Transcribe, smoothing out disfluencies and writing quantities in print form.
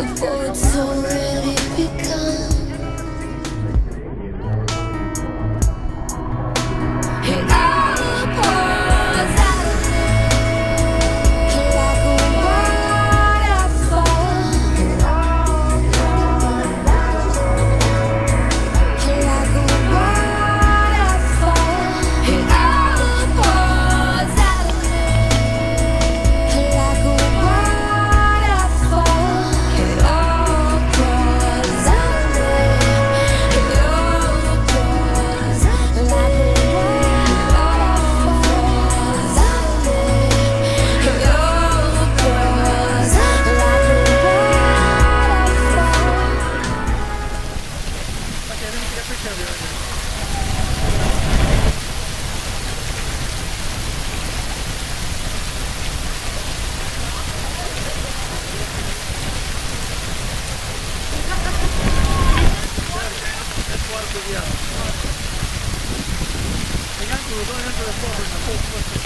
before it's already begun. It all pours out of me like a waterfall. It all pours out of me like a waterfall. It all pours out of me like a waterfall. It all pours out of me. It all pours like a 你看主动就是做的很后